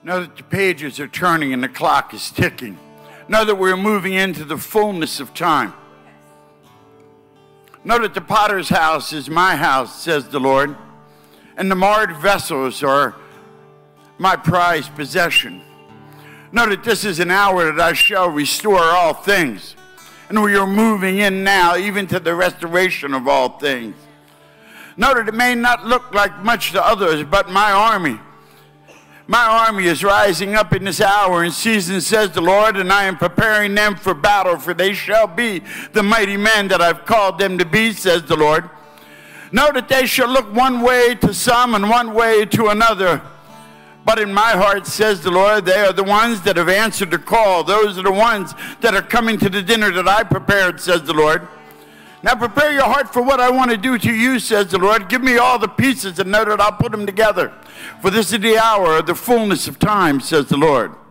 Know that the pages are turning and the clock is ticking. Know that we're moving into the fullness of time. Know that the potter's house is my house, says the Lord, and the marred vessels are my prized possession. Know that this is an hour that I shall restore all things, and we are moving in now even to the restoration of all things. Know that it may not look like much to others, but my army is rising up in this hour and season, says the Lord, and I am preparing them for battle, for they shall be the mighty men that I've called them to be, says the Lord. Know that they shall look one way to some and one way to another, but in my heart, says the Lord, they are the ones that have answered the call. Those are the ones that are coming to the dinner that I prepared, says the Lord. Now prepare your heart for what I want to do to you, says the Lord. Give me all the pieces and know that I'll put them together. For this is the hour of the fullness of time, says the Lord.